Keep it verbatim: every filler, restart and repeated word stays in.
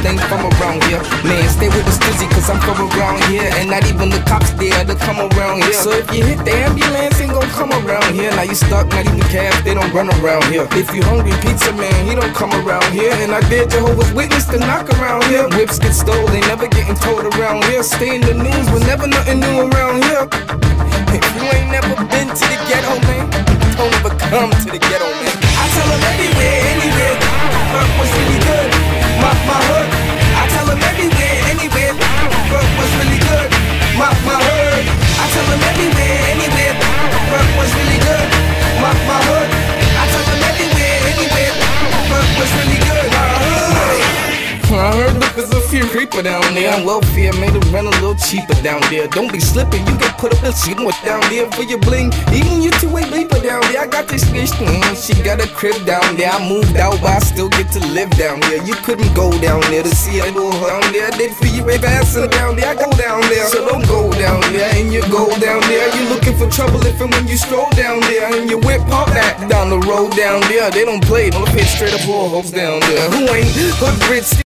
ain't from around here. Man, stay with the stizzy cause I'm from around here. And not even the cops there to come around here. So if you hit the ambulance, ain't gon' come around here. Now you stuck, not even cabs, they don't run around here. If you hungry, pizza man, he don't come around here. And I dare Jehovah's Witness to knock around here. Whips get stole, they never getting told around here. Stay in the news, but never nothing new around here. If you ain't never been to the ghetto, man, don't ever come to the ghetto, man. I tell them everywhere, anywhere, fuck what's really good, my, my hood. I tell them everywhere, anywhere, fuck what's really good, my, my hood. I tell them everywhere, anywhere, fuck what's really good, my, my hood. I tell them everywhere, anywhere, fuck what's really good, my hood. I heard that there's a few creeper down there. Welfare made it rent a little cheaper down there. Don't be slipping, you get put up and see what's down there for your bling. Even your two-way bleeper down there. I got this bitch, mm, she got a crib down there. I moved out, but I still get to live down there. You couldn't go down there to see a little down there. I did for you, baby, ass down there. I go down there, so don't go down there. And you go down there, you looking for trouble if and when you stroll down there. And you whip park that down the road down there. They don't play, don't fit straight up all hoes down there. Who ain't hood rich?